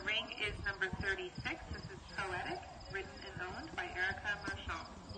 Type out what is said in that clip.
ring is number 36. This is Poetic, written and owned by Erica Marchand.